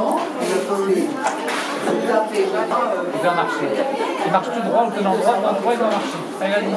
Il va marcher. Il marche tout droit, on le donne en droit, il va marcher. Allez, vas-y.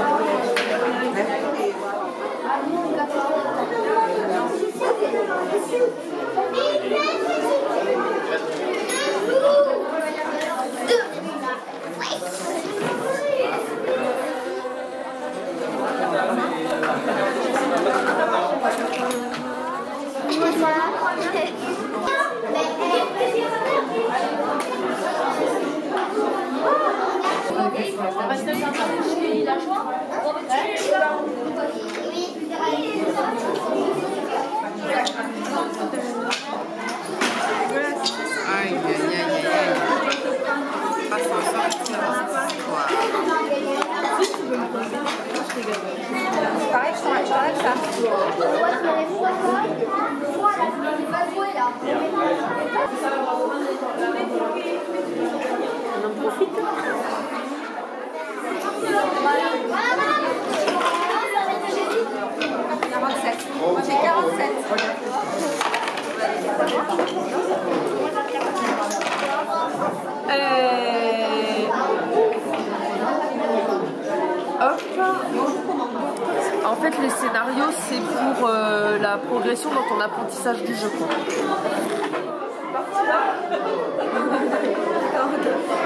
On en profite. Moi j'ai 47. Hop. En fait, les scénarios, c'est pour la progression dans ton apprentissage du jeu.